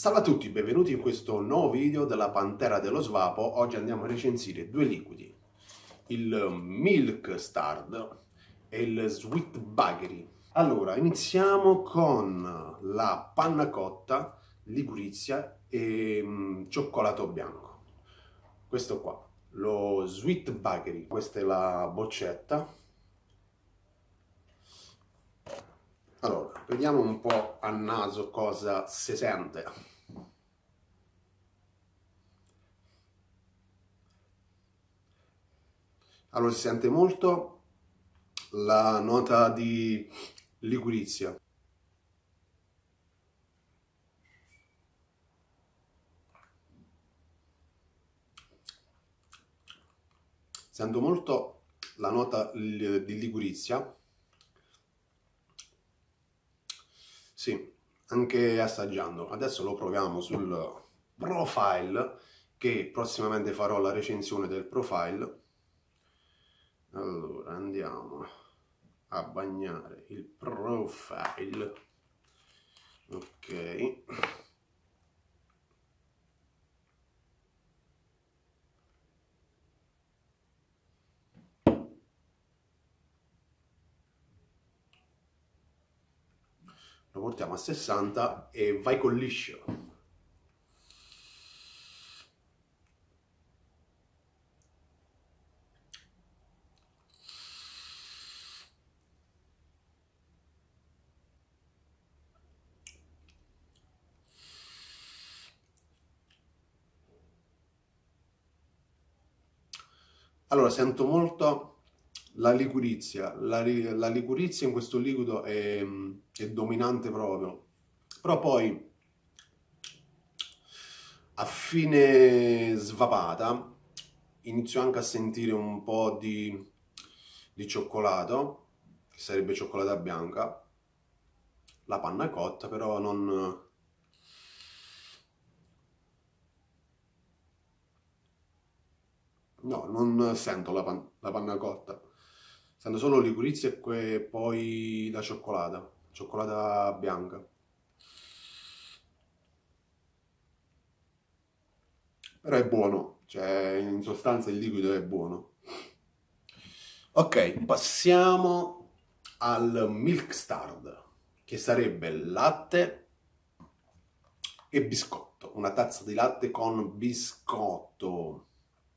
Salve a tutti, benvenuti in questo nuovo video della Pantera dello Svapo. Oggi andiamo a recensire due liquidi, il Milk Stard e il Sweet Baggery. Allora, iniziamo con la panna cotta, ligurizia e cioccolato bianco. Questo qua, lo Sweet Baggery, questa è la boccetta. Allora, vediamo un po' a naso cosa si sente. Allora, si sente molto la nota di ligurizia. Sento molto la nota di ligurizia. Sì, anche assaggiando. Adesso lo proviamo sul profile, che prossimamente farò la recensione del profile. Allora, andiamo a bagnare il profile. Ok. Lo portiamo a 60 e vai col liscio. Allora, sento molto la liquirizia. La liquirizia in questo liquido è dominante proprio. Però poi, a fine svapata, inizio anche a sentire un po' di cioccolato, che sarebbe cioccolata bianca. La panna cotta, però non... No, non sento la panna cotta. Sento solo liquirizia e poi la cioccolata bianca. Però è buono, cioè in sostanza il liquido è buono. Ok, passiamo al Milk Stard, che sarebbe latte e biscotto. Una tazza di latte con biscotto.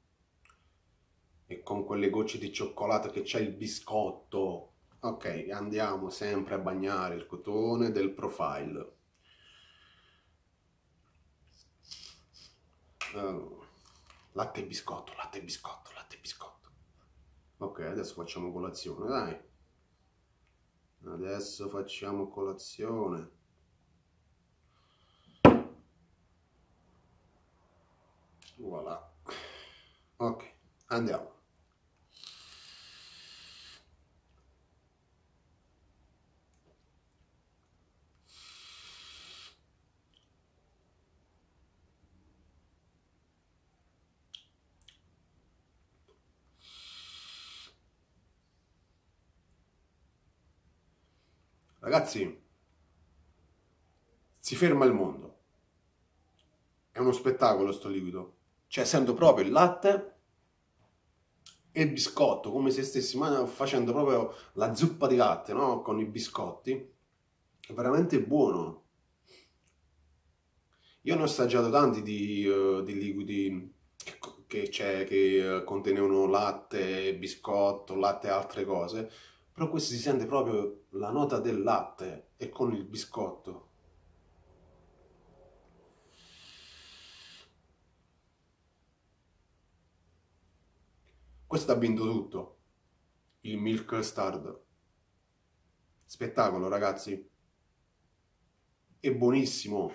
E con quelle gocce di cioccolato che c'è il biscotto. Ok, andiamo sempre a bagnare il cotone del profile. Latte e biscotto, latte e biscotto, latte e biscotto. Ok, adesso facciamo colazione, dai. Adesso facciamo colazione. Voilà. Ok, andiamo. Ragazzi, si ferma il mondo. È uno spettacolo sto liquido. Cioè, sento proprio il latte e il biscotto, come se stessi facendo proprio la zuppa di latte, no? Con i biscotti. È veramente buono. Io ne ho assaggiato tanti di liquidi che contenevano latte, biscotto, latte e altre cose, però questo si sente proprio la nota del latte e con il biscotto. Questo ha vinto tutto, il Milk Stard. Spettacolo, ragazzi. È buonissimo.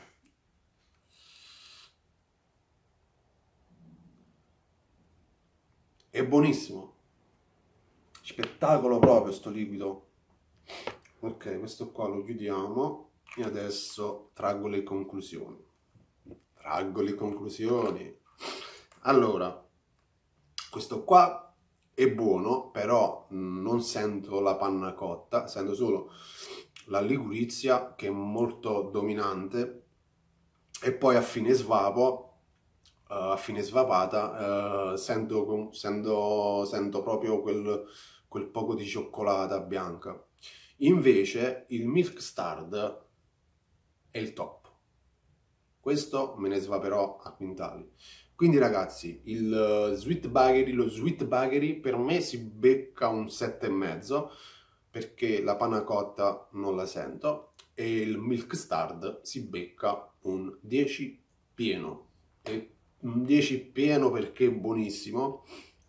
È buonissimo. Spettacolo proprio sto liquido. Ok, questo qua lo chiudiamo e adesso traggo le conclusioni. Traggo le conclusioni. Allora, questo qua è buono, però non sento la panna cotta, sento solo la ligurizia che è molto dominante. e poi a fine svapo, a fine svapata, sento proprio quel poco di cioccolata bianca. Invece il Milk Stard è il top. Questo me ne svaperò a quintali. Quindi ragazzi, lo Sweet Baggery per me si becca un 7,5 perché la panna cotta non la sento, e il Milk Stard si becca un 10 pieno. E un 10 pieno perché è buonissimo.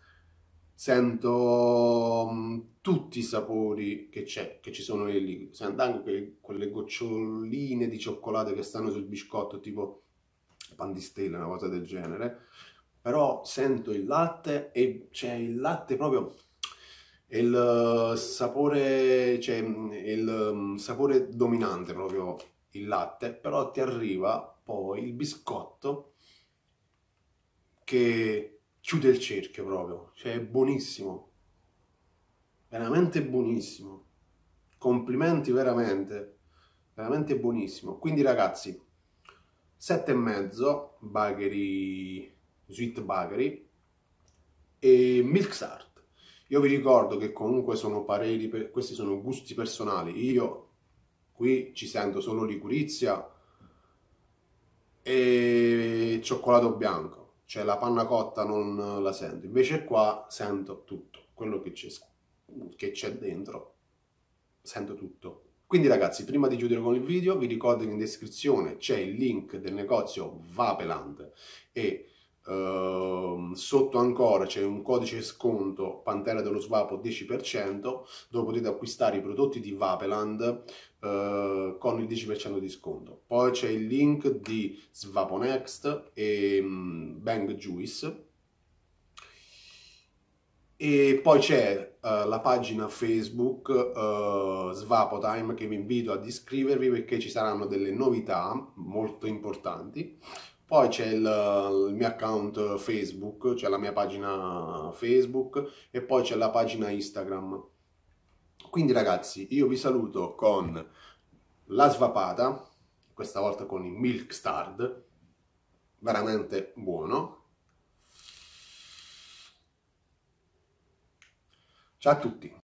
Sento tutti i sapori che ci sono lì, sento anche quelle goccioline di cioccolato che stanno sul biscotto, tipo pan di stella, una cosa del genere. Però sento il latte e c'è il latte proprio, è il sapore, cioè il sapore dominante proprio il latte, però ti arriva poi il biscotto che chiude il cerchio proprio, cioè è buonissimo, veramente buonissimo, complimenti veramente, veramente buonissimo. Quindi ragazzi, 7,5 Baggery, Sweet Baggery e Milk Start. Io vi ricordo che comunque sono pareri, questi sono gusti personali, io qui ci sento solo licurizia e cioccolato bianco, cioè la panna cotta non la sento, invece qua sento tutto, quello che c'è dentro, sento tutto. Quindi ragazzi, prima di chiudere con il video, vi ricordo che in descrizione c'è il link del negozio Vapeland e sotto ancora c'è un codice sconto Pantera dello Svapo 10%, dove potete acquistare i prodotti di Vapeland con il 10% di sconto. Poi c'è il link di Svapo Next e Bang Juice. E poi c'è la pagina Facebook Svapo Time, che vi invito ad iscrivervi perché ci saranno delle novità molto importanti. Poi c'è il mio account Facebook, c'è la mia pagina Facebook e poi c'è la pagina Instagram. Quindi ragazzi, io vi saluto con la svapata, questa volta con il Milk Stard, veramente buono. Ciao a tutti!